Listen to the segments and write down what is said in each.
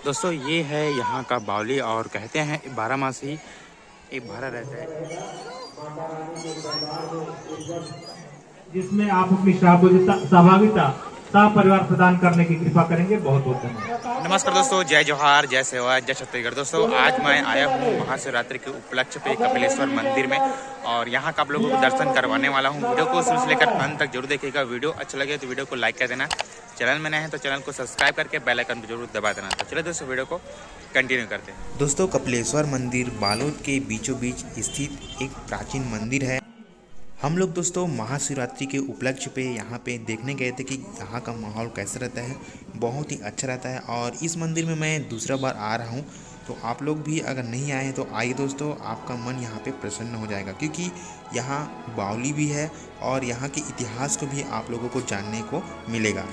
दोस्तों ये है यहाँ का बावली और कहते हैं 12 मास ही एक भरा रहता है, जिसमें आप अपनी सहभागिता परिवार प्रदान करने की कृपा करेंगे। बहुत बहुत धन्यवाद। नमस्कार दोस्तों, जय जोहार, जय सेवा, जय छत्तीसगढ़। दोस्तों आज मैं आया हूँ महाशिवरात्रि के उपलक्ष्य पे कपिलेश्वर मंदिर में और यहाँ का आप लोगों को दर्शन करवाने वाला हूँ। वीडियो को शुरू से लेकर अंत तक जरूर देखिएगा। वीडियो अच्छा लगे तो वीडियो को लाइक कर देना, चैनल में नए हैं तो चैनल को सब्सक्राइब करके बेल आइकन को जरूर दबा देना। तो चलिए दोस्तों वीडियो को कंटिन्यू करते हैं। दोस्तों कपिलेश्वर मंदिर बालोद के बीचों बीच स्थित एक प्राचीन मंदिर है। हम लोग दोस्तों महाशिवरात्रि के उपलक्ष्य पे यहाँ पे देखने गए थे कि यहाँ का माहौल कैसा रहता है। बहुत ही अच्छा रहता है और इस मंदिर में मैं दूसरा बार आ रहा हूँ, तो आप लोग भी अगर नहीं आए हैं तो आइए दोस्तों, आपका मन यहाँ पे प्रसन्न हो जाएगा क्योंकि यहाँ बावली भी है और यहाँ के इतिहास को भी आप लोगों को जानने को मिलेगा।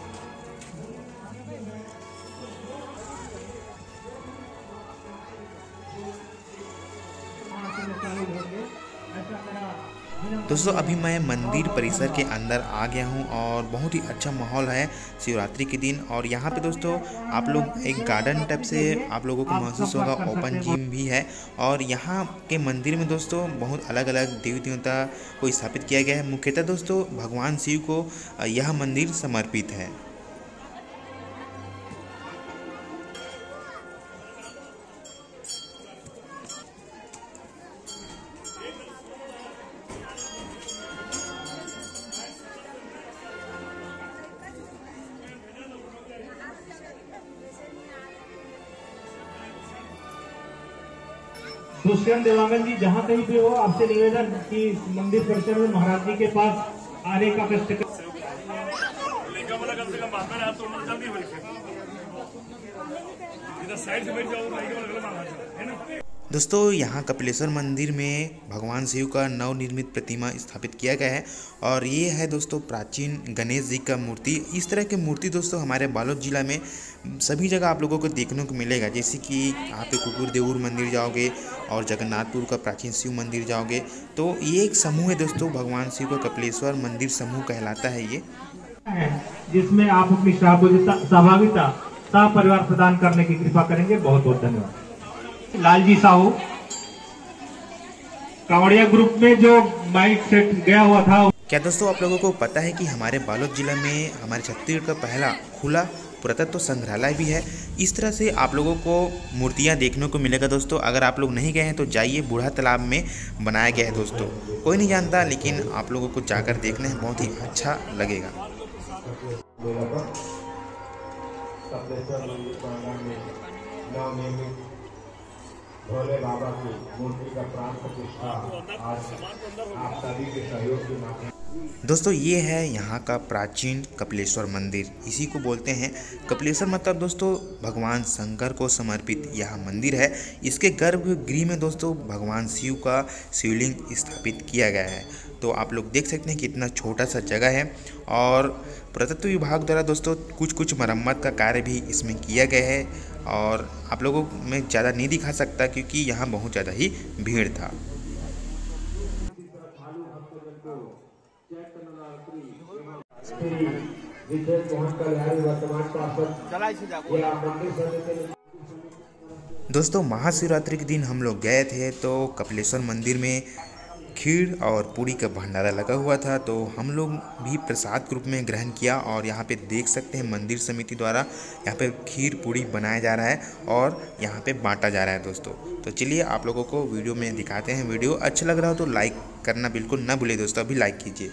दोस्तों अभी मैं मंदिर परिसर के अंदर आ गया हूं और बहुत ही अच्छा माहौल है शिवरात्रि के दिन। और यहाँ पे दोस्तों आप लोग एक गार्डन टाइप से आप लोगों को महसूस होगा, ओपन जिम भी है। और यहाँ के मंदिर में दोस्तों बहुत अलग अलग देवी देवता को स्थापित किया गया है। मुख्यतः दोस्तों भगवान शिव को यह मंदिर समर्पित है। दुष्यंत देवांगन जी, जहाँ कहीं भी हो, आपसे निवेदन कि मंदिर परिसर में महाराज जी के पास आने का कष्ट कर। दोस्तों यहाँ कपिलेश्वर मंदिर में भगवान शिव का नवनिर्मित प्रतिमा स्थापित किया गया है और ये है दोस्तों प्राचीन गणेश जी का मूर्ति। इस तरह की मूर्ति दोस्तों हमारे बालोद जिला में सभी जगह आप लोगों को देखने को मिलेगा। जैसे कि यहाँ पे कुकुर देऊर मंदिर जाओगे और जगन्नाथपुर का प्राचीन शिव मंदिर जाओगे तो ये एक समूह है दोस्तों, भगवान शिव का कपिलेश्वर मंदिर समूह कहलाता है ये, जिसमें आप अपनी सहभागिता परिवार प्रदान करने की कृपा करेंगे। बहुत बहुत धन्यवाद। लालजी साहू कांवड़िया ग्रुप में जो माइक सेट गया हुआ था। क्या दोस्तों आप लोगों को पता है कि हमारे बालोद जिला में हमारे छत्तीसगढ़ का पहला खुला पुरातत्व संग्रहालय भी है। इस तरह से आप लोगों को मूर्तियां देखने को मिलेगा दोस्तों। अगर आप लोग नहीं गए हैं तो जाइए, बूढ़ा तालाब में बनाया गया है दोस्तों, कोई नहीं जानता लेकिन आप लोगों को जाकर देखना है, बहुत ही अच्छा लगेगा। भोले बाबा की मूर्ति का प्राण प्रतिष्ठा आज आप सभी के सहयोग के माध्यम। दोस्तों ये है यहाँ का प्राचीन कपिलेश्वर मंदिर, इसी को बोलते हैं कपिलेश्वर। मतलब दोस्तों भगवान शंकर को समर्पित यह मंदिर है। इसके गर्भगृह में दोस्तों भगवान शिव का शिवलिंग स्थापित किया गया है। तो आप लोग देख सकते हैं कितना छोटा सा जगह है और पुरातत्व विभाग द्वारा दोस्तों कुछ मरम्मत का कार्य भी इसमें किया गया है और आप लोगों में ज़्यादा नहीं दिखा सकता क्योंकि यहाँ बहुत ज़्यादा ही भीड़ था। दोस्तों महाशिवरात्रि के दिन हम लोग गए थे तो कपिलेश्वर मंदिर में खीर और पूरी का भंडारा लगा हुआ था, तो हम लोग भी प्रसाद के रूप में ग्रहण किया। और यहाँ पे देख सकते हैं मंदिर समिति द्वारा यहाँ पे खीर पूरी बनाया जा रहा है और यहाँ पे बांटा जा रहा है दोस्तों। तो चलिए आप लोगों को वीडियो में दिखाते हैं। वीडियो अच्छा लग रहा हो तो लाइक करना बिल्कुल ना भूलिए दोस्तों, अभी लाइक कीजिए।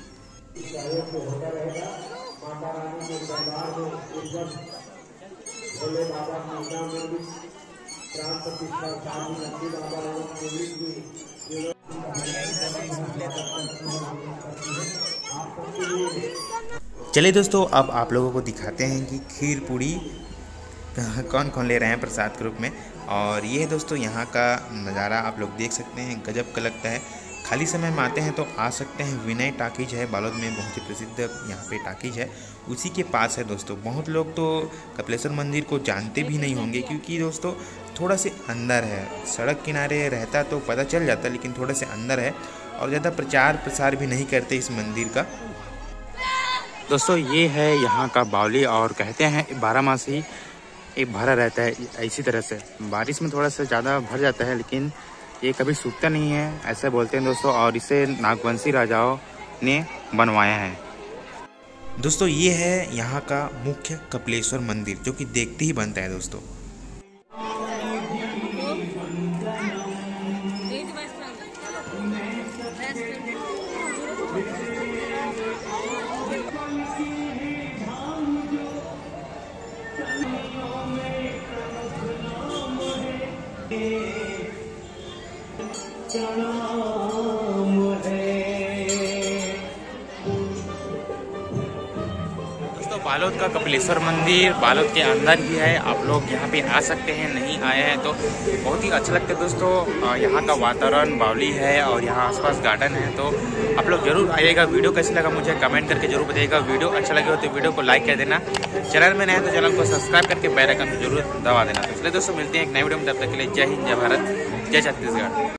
चलिए दोस्तों अब आप लोगों को दिखाते हैं कि खीर पूरी कौन कौन ले रहे हैं प्रसाद के रूप में। और ये है दोस्तों यहाँ का नज़ारा, आप लोग देख सकते हैं, गजब का लगता है। खाली समय में आते हैं तो आ सकते हैं। विनय टाकीज है बालोद में, बहुत ही प्रसिद्ध यहाँ पे टाकीज है, उसी के पास है दोस्तों। बहुत लोग तो कपिलेश्वर मंदिर को जानते भी नहीं होंगे क्योंकि दोस्तों थोड़ा से अंदर है, सड़क किनारे रहता तो पता चल जाता, लेकिन थोड़ा से अंदर है और ज़्यादा प्रचार प्रसार भी नहीं करते इस मंदिर का। दोस्तों ये है यहाँ का बावली और कहते हैं 12 मास ही ये भरा रहता है इसी तरह से। बारिश में थोड़ा सा ज़्यादा भर जाता है, लेकिन ये कभी सूखता नहीं है, ऐसा बोलते हैं दोस्तों। और इसे नागवंशी राजाओं ने बनवाया है। दोस्तों ये है यहाँ का मुख्य कपिलेश्वर मंदिर, जो कि देखते ही बनता है दोस्तों। दोस्तों बालोद का कपिलेश्वर मंदिर बालोद के अंदर ही है। आप लोग यहाँ पे आ सकते हैं, नहीं आए हैं तो बहुत ही अच्छा लगता है दोस्तों। यहाँ का वातावरण बावली है और यहाँ आसपास गार्डन है, तो आप लोग जरूर आइएगा। वीडियो कैसे लगा मुझे कमेंट करके जरूर बताइएगा। वीडियो अच्छा लगे हो तो वीडियो को लाइक कर देना। चैनल में नया है तो चैनल को सब्सक्राइब करके बेल आइकन को जरूर दबा देना। तो इसलिए दोस्तों मिलते हैं एक नई वीडियो में, तब तक के लिए जय हिंद, जय भारत, जय छत्तीसगढ़।